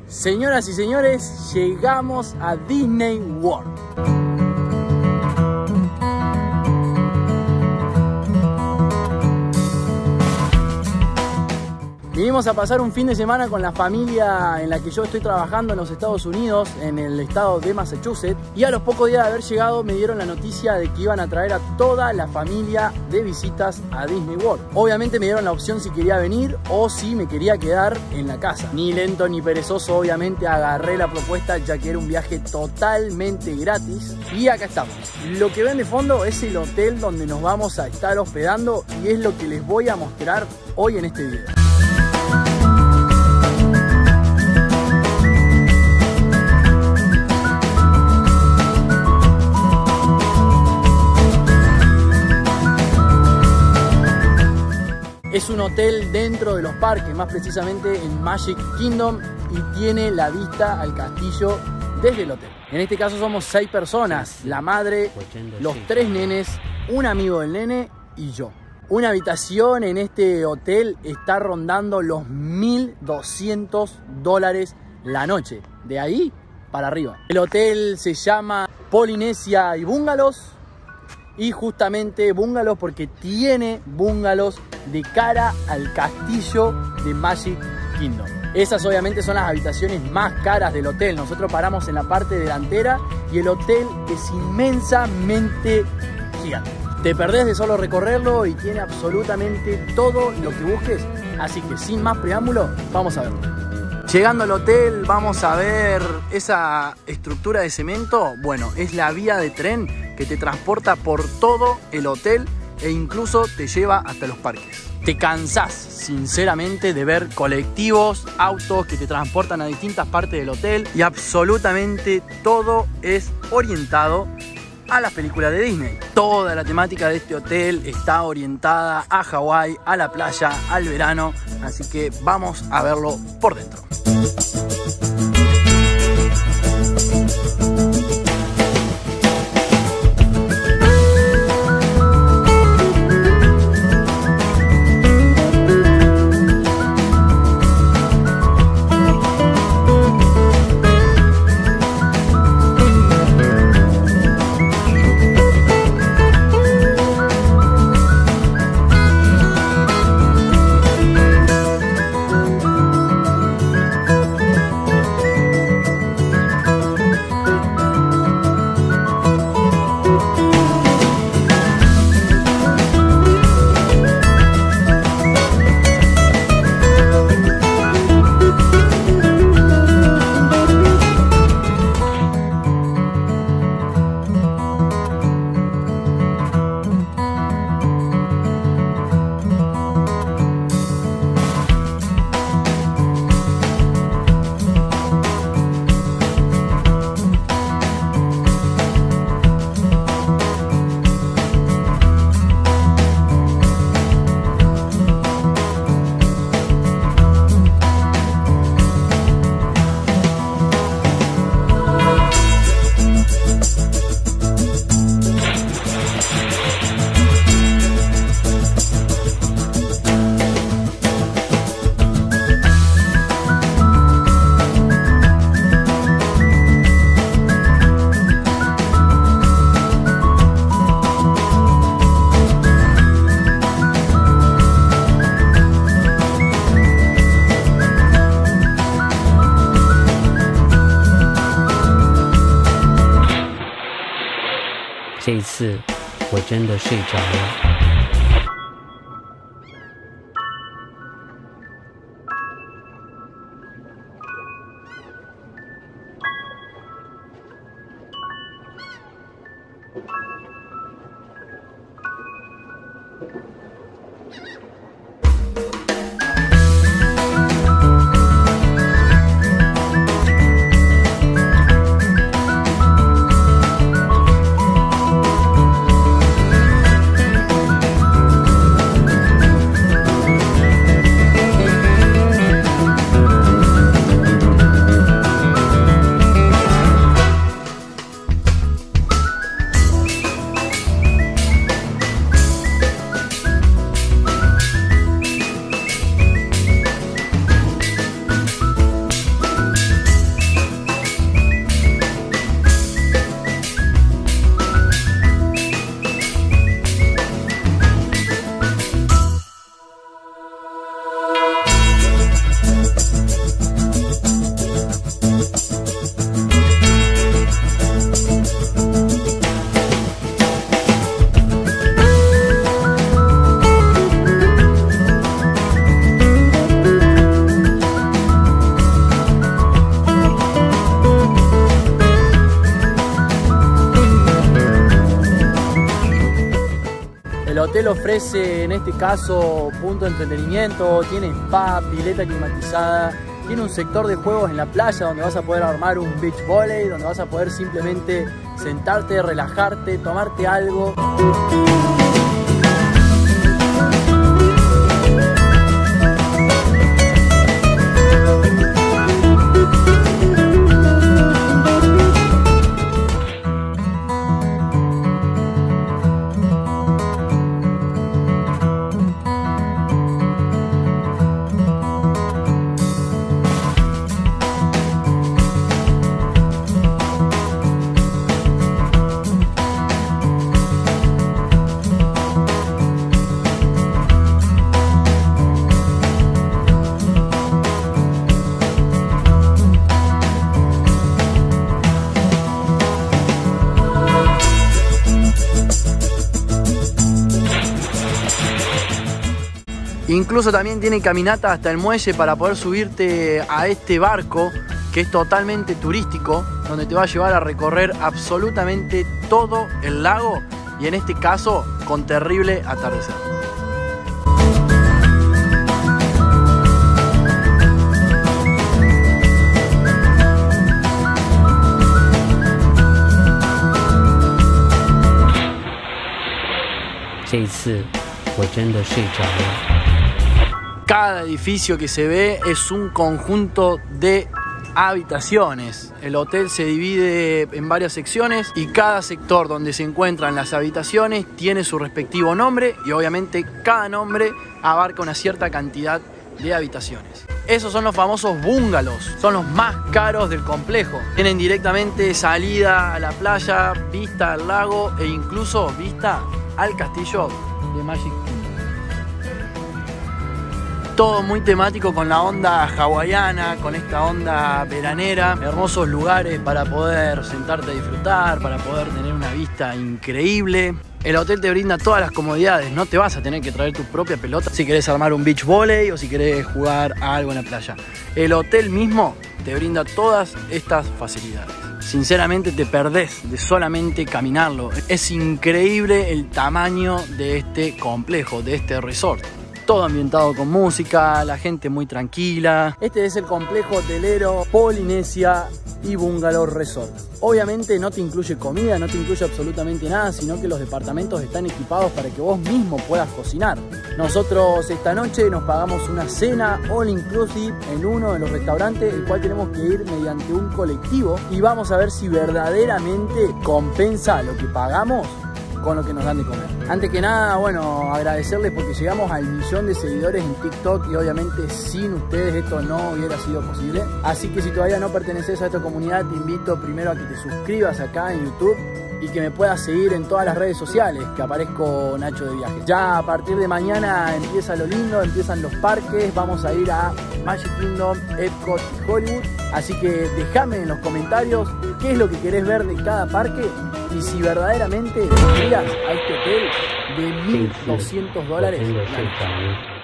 Señoras y señores, llegamos a Disney World. Vinimos a pasar un fin de semana con la familia en la que yo estoy trabajando en los Estados Unidos, en el estado de Massachusetts, y a los pocos días de haber llegado me dieron la noticia de que iban a traer a toda la familia de visitas a Disney World. Obviamente me dieron la opción si quería venir o si me quería quedar en la casa. Ni lento ni perezoso, obviamente agarré la propuesta, ya que era un viaje totalmente gratis. Y acá estamos. Lo que ven de fondo es el hotel donde nos vamos a estar hospedando y es lo que les voy a mostrar hoy en este video. Es un hotel dentro de los parques, más precisamente en Magic Kingdom, y tiene la vista al castillo desde el hotel. En este caso somos 6 personas, la madre, los 3 nenes, un amigo del nene y yo. Una habitación en este hotel está rondando los $1.200 la noche, de ahí para arriba. El hotel se llama Polinesia y Bungalows, y justamente bungalows porque tiene bungalows de cara al castillo de Magic Kingdom. Esas obviamente son las habitaciones más caras del hotel. Nosotros paramos en la parte delantera y el hotel es inmensamente gigante. Te perdés de solo recorrerlo y tiene absolutamente todo lo que busques. Así que sin más preámbulo, vamos a verlo. Llegando al hotel vamos a ver esa estructura de cemento. Bueno, es la vía de tren que te transporta por todo el hotel e incluso te lleva hasta los parques. Te cansás sinceramente de ver colectivos, autos que te transportan a distintas partes del hotel y absolutamente todo es orientado a las películas de Disney. Toda la temática de este hotel está orientada a Hawái, a la playa, al verano, así que vamos a verlo por dentro. 这一次我真的睡着了。 hotel ofrece en este caso punto de entretenimiento, tiene spa, pileta climatizada, tiene un sector de juegos en la playa donde vas a poder armar un beach volley, donde vas a poder simplemente sentarte, relajarte, tomarte algo. Incluso también tiene caminata hasta el muelle para poder subirte a este barco que es totalmente turístico, donde te va a llevar a recorrer absolutamente todo el lago y en este caso con terrible atardecer. Cada edificio que se ve es un conjunto de habitaciones. El hotel se divide en varias secciones y cada sector donde se encuentran las habitaciones tiene su respectivo nombre y obviamente cada nombre abarca una cierta cantidad de habitaciones. Esos son los famosos bungalows, son los más caros del complejo. Tienen directamente salida a la playa, vista al lago e incluso vista al castillo de Magic Kingdom. Todo muy temático con la onda hawaiana, con esta onda veranera. Hermosos lugares para poder sentarte a disfrutar, para poder tener una vista increíble. El hotel te brinda todas las comodidades, no te vas a tener que traer tu propia pelota si querés armar un beach volley o si querés jugar a algo en la playa. El hotel mismo te brinda todas estas facilidades. Sinceramente te perdés de solamente caminarlo. Es increíble el tamaño de este complejo, de este resort. Todo ambientado con música, la gente muy tranquila. Este es el complejo hotelero Polinesia y Bungalow Resort. Obviamente no te incluye comida, no te incluye absolutamente nada, sino que los departamentos están equipados para que vos mismo puedas cocinar. Nosotros esta noche nos pagamos una cena all inclusive en uno de los restaurantes, el cual tenemos que ir mediante un colectivo y vamos a ver si verdaderamente compensa lo que pagamos con lo que nos dan de comer. Antes que nada, bueno, agradecerles porque llegamos al 1.000.000 de seguidores en TikTok y obviamente sin ustedes esto no hubiera sido posible. Así que si todavía no perteneces a esta comunidad, te invito primero a que te suscribas acá en YouTube y que me puedas seguir en todas las redes sociales, que aparezco Nacho de Viajes. Ya a partir de mañana empieza lo lindo, empiezan los parques, vamos a ir a Magic Kingdom, Epcot y Hollywood. Así que déjame en los comentarios qué es lo que querés ver de cada parque y si verdaderamente irías a este hotel de $1.200.